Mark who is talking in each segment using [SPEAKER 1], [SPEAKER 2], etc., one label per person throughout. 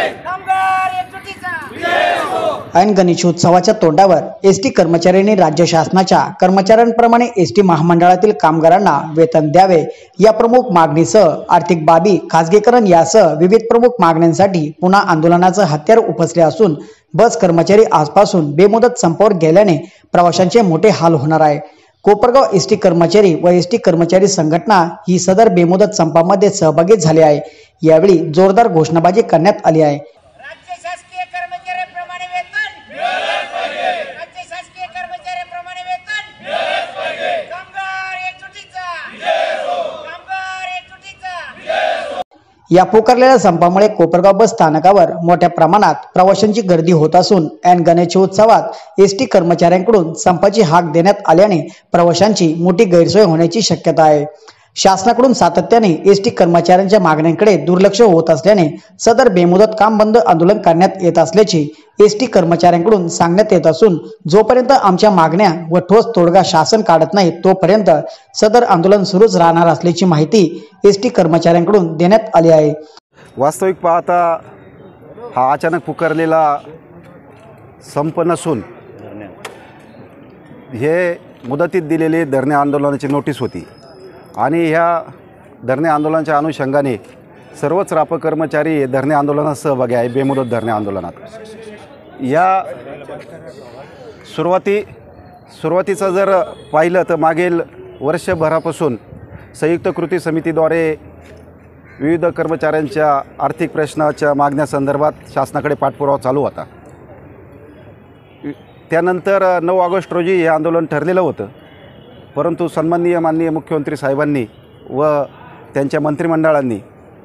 [SPEAKER 1] ऐन गणेशोत्सवाच्या तोंडावर एसटी कर्मचाऱ्यांनी राज्य शासनाच्या कर्मचाऱ्यांप्रमाणे एसटी महामंडळातील कामगारांना वेतन द्यावे या प्रमुख मागणीसह आर्थिक बाबी खासगीकरण यासह विविध प्रमुख मागण्यांसाठी पुन्हा आंदोलनाचं हत्यार उपसले असून बस कर्मचारी आजपासून बेमुदत संपावर गेल्याने प्रवाशांचे मोठे हाल होणार आहे। कोपरगाव एसटी कर्मचारी व एसटी कर्मचारी संघटना ही सदर बेमुदत संपामध्ये सहभागी झाली आहे। यावेळी जोरदार घोषणाबाजी करण्यात आली आहे।
[SPEAKER 2] राज्य शासकीय कर्मचाऱ्यांप्रमाणे वेतन मिळालेच पाहिजे। राज्य शासकीय कर्मचाऱ्यांप्रमाणे वेतन मिळालेच पाहिजे। कामगार एकजुटीचा विजय हो। कामगार एकजुटीचा विजय हो।
[SPEAKER 1] या पुकारलेल्या संपामुळे कोपरगाव बस स्थानकावर मोठ्या प्रमाणात प्रवाशांची गर्दी होत असून ऐन गणेशोत्सवात एसटी कर्मचाऱ्यांकडून संपाची हाक देण्यात आल्याने प्रवाशांची मोठी गैरसोय होण्याची शक्यता आहे। शासनाकडून सातत्याने एसटी कर्मचाऱ्यांच्या मागण्यांकडे दुर्लक्ष होत असल्याने सदर बेमुदत काम बंद आंदोलन करण्यात येत असल्याचे एसटी कर्मचाऱ्यांकडून सांगण्यात येत असून जोपर्यंत आमच्या मागण्या व ठोस तोडगा शासन काढत नाही तोपर्यंत सदर आंदोलन सुरूच राहणार असल्याची माहिती एसटी कर्मचाऱ्यांकडून देण्यात आली आहे।
[SPEAKER 3] वास्तविक पाहता हा अचानक पुकारलेला संप नसून हे मुदतीत दिलेली धरणे आंदोलनाची नोटीस होती आणि ह्या धरणे आंदोलनाच्या अनुषंगाने सर्वच राप कर्मचारी हे धरणे आंदोलनात सहभागी आहे। बेमुदत धरणे आंदोलनात या सुरुवातीचं जर पाहिलं तर मागील वर्षभरापासून संयुक्त कृती समितीद्वारे विविध कर्मचाऱ्यांच्या आर्थिक प्रश्नाच्या मागण्यासंदर्भात शासनाकडे पाठपुरावा चालू होता। त्यानंतर 9 ऑगस्ट रोजी हे आंदोलन ठरलेलं होतं, परंतु सन्माननीय माननीय मुख्यमंत्री साहेबांनी व त्यांच्या मंत्रिमंडळांनी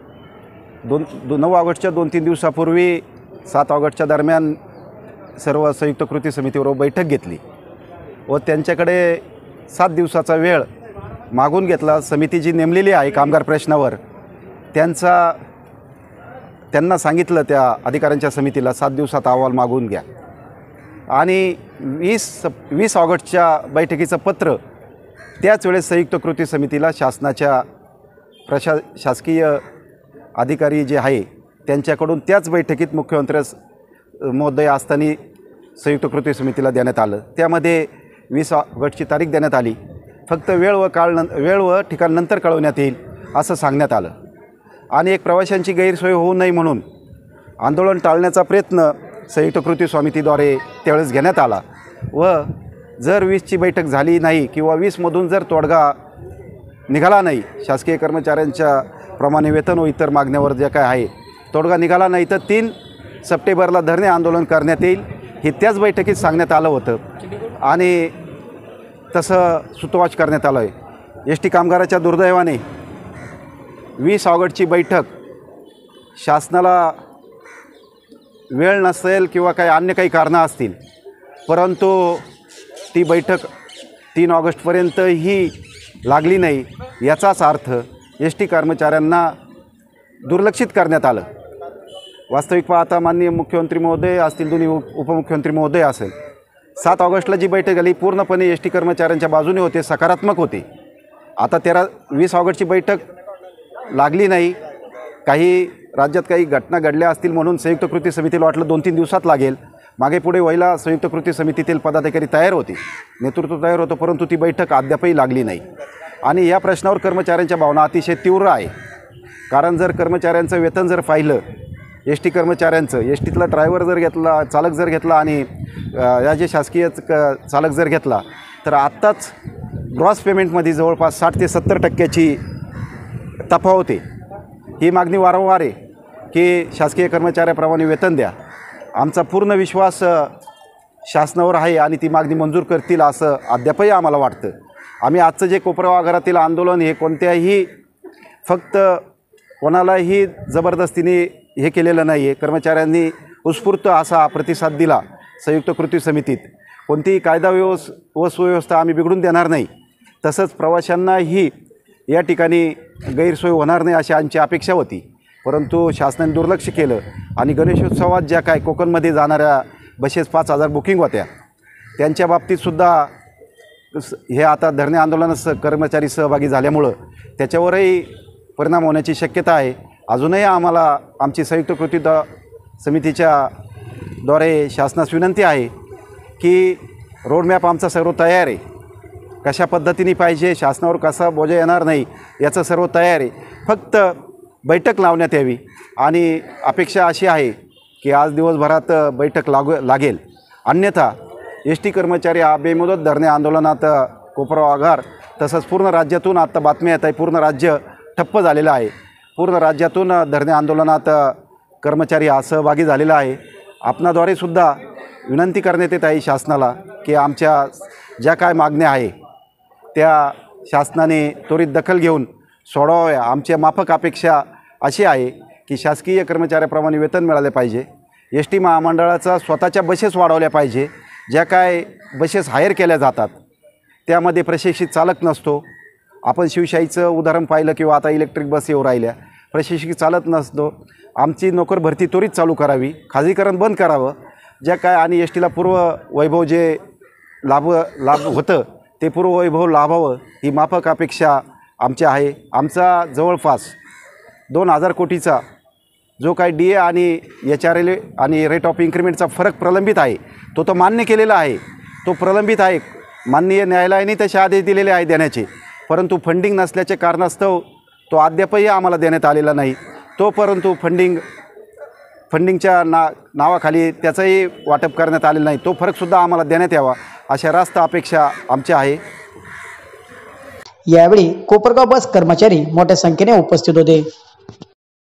[SPEAKER 3] 9 ऑगस्टच्या 2-3 दिवसापूर्वी 7 ऑगस्टच्या दरम्यान सर्व संयुक्त कृती समितीबरोबर बैठक घेतली व त्यांच्याकडे 7 दिवसाचा वेळ मागून घेतला। समिती जी नेमलेली आहे कामगार प्रश्नावर त्यांना सांगितलं त्या अधिकाऱ्यांच्या समितीला 7 दिवसात अहवाल मागून घ्या आणि 20 ऑगस्टच्या बैठकीचं पत्र त्याच वेळेस संयुक्त कृती समितीला शासनाच्या शासकीय अधिकारी जे आहे त्यांच्याकडून त्याच बैठकीत मुख्यमंत्री महोदय असताना संयुक्त कृती समितीला देण्यात आलं। त्यामध्ये 20 ऑगस्टची तारीख देण्यात आली, फक्त वेळ व ठिकाण नंतर कळवण्यात येईल असं सांगण्यात आलं आणि एक प्रवाशांची गैरसोय होऊ नये म्हणून आंदोलन टाळण्याचा प्रयत्न संयुक्त कृती समितीद्वारे त्यावेळेस घेण्यात आला व जर 20ची बैठक झाली नाही किंवा 20मधून जर तोडगा निघाला नाही, शासकीय कर्मचाऱ्यांच्या प्रमाणे वेतन व इतर मागण्यावर जे काय आहे तोडगा निघाला नाही तर 3 सप्टेंबरला धरणे आंदोलन करण्यात येईल हे त्याच बैठकीत सांगण्यात आलं होतं आणि तसं सूतोवाच करण्यात आलं आहे। एस टी कामगाराच्या दुर्दैवाने 20 ऑगस्टची बैठक शासनाला वेळ नसेल किंवा काही अन्य काही कारणं असतील, परंतु ती बैठक 3 ऑगस्टपर्यंतही लागली नाही याचाच अर्थ एस टी कर्मचाऱ्यांना दुर्लक्षित करण्यात आलं। वास्तविक पाहता माननीय मुख्यमंत्री महोदय असतील, दोन्ही उपमुख्यमंत्री महोदय असेल, 7 ऑगस्टला जी बैठक झाली पूर्णपणे एस टी कर्मचाऱ्यांच्या बाजूने होते, सकारात्मक होते। आता 20 ऑगस्टची बैठक लागली नाही, काही राज्यात काही घटना घडल्या असतील म्हणून संयुक्त कृती समितीला वाटलं 2-3 दिवसात लागेल, मागे पुढे व्हायला संयुक्त कृती समितीतील पदाधिकारी तयार होते, नेतृत्व तयार होतं, परंतु ती बैठक अद्यापही लागली नाही आणि या प्रश्नावर कर्मचाऱ्यांच्या भावना अतिशय तीव्र आहे। कारण जर कर्मचाऱ्यांचं वेतन जर पाहिलं, एस टी कर्मचाऱ्यांचं, एस टीतला ड्रायव्हर जर घेतला, चालक जर घेतला आणि राज्य शासकीय चालक जर घेतला तर आत्ताच ग्रॉस पेमेंटमध्ये जवळपास 60 ते 70% तफावत आहे। ही मागणी वारंवार आहे की शासकीय कर्मचाऱ्याप्रमाणे वेतन द्या। आमचा पूर्ण विश्वास शासनावर आहे आणि ती मागणी मंजूर करतील असं अद्यापही आम्हाला वाटतं। आम्ही आजचं जे कोपरगाव आगारातील आंदोलन हे कोणत्याही फक्त कोणालाही जबरदस्तीने हे केलेलं नाही आहे। कर्मचाऱ्यांनी उत्स्फूर्त असा प्रतिसाद दिला संयुक्त कृती समितीत। कोणतीही कायदा व सुव्यवस्था आम्ही बिघडून देणार नाही, तसंच प्रवाशांनाही या ठिकाणी गैरसोय होणार नाही अशी आमची अपेक्षा होती, परंतु शासनाने दुर्लक्ष केलं आणि गणेशोत्सवात ज्या काय कोकणमध्ये जाणाऱ्या बसेस 5000 बुकिंग होत्या त्यांच्या बाबतीतसुद्धा हे आता धरणे आंदोलनात कर्मचारी सहभागी झाल्यामुळं त्याच्यावरही परिणाम होण्याची शक्यता आहे। अजूनही आम्हाला आमची संयुक्त कृती समितीच्या द्वारे शासनास विनंती आहे की रोडमॅप आमचा सर्व तयार आहे, कशा पद्धतीने पाहिजे, शासनावर कसा बोजा येणार नाही याचं सर्व तयार आहे. फक्त बैठक लावण्यात यावी आणि अपेक्षा अशी आहे की आज दिवसभरात बैठक लागेल. अन्यथा एस.टी. कर्मचारी हा बेमुदत धरणे आंदोलनात कोपरगाव आगार तसंच पूर्ण राज्यातून आता बातम्या येत आहे, पूर्ण राज्य ठप्प झालेलं आहे. पूर्ण राज्यातून धरणे आंदोलनात कर्मचारी हा सहभागी झालेला आहे. आपणाद्वारे सुद्धा विनंती करण्यात येत आहे शासनाला की आमच्या ज्या काय मागण्या आहे त्या शासनाने त्वरित दखल घेऊन सोडवाव्या. आमच्या माफक अपेक्षा अशी आहे की शासकीय कर्मचाऱ्याप्रमाणे वेतन मिळाले पाहिजे. एस.टी. महामंडळाचा स्वतःच्या बसेस वाढवल्या पाहिजे. ज्या काय बसेस हायर केल्या जातात त्यामध्ये प्रशिक्षित चालक नसतो. आपण शिवशाहीचं उदाहरण पाहिलं किंवा आता इलेक्ट्रिक बस येऊ राहिल्या, प्रशिक्षित चालक नसतो. आमची नोकर भरती त्वरित चालू करावी, खाजगीकरण बंद करावं. ज्या काय आणि एस.टीला पूर्व वैभव जे लाभ होतं ते पूर्व वैभव लाभावं ही माफक अपेक्षा आमची आहे. आमचा जवळपास 2000 कोटीचा जो काही DA आणि HRL आणि रेट ऑफ इन्क्रिमेंटचा फरक प्रलंबित आहे तो मान्य केलेला आहे, तो प्रलंबित आहे. माननीय न्यायालयाने तसे आदेश दिलेले आहे देण्याचे, परंतु फंडिंग नसल्याचे कारणास्तव तो अद्यापही आम्हाला देण्यात आलेला नाही. तो परंतु फंडिंगच्या नावाखाली त्याचंही वाटप करण्यात आलेलं नाही. तो फरकसुद्धा आम्हाला देण्यात यावा अशा रास्त अपेक्षा आमच्या आहे.
[SPEAKER 1] यावेळी कोपरगाव बस कर्मचारी मोठ्या संख्येने उपस्थित होते.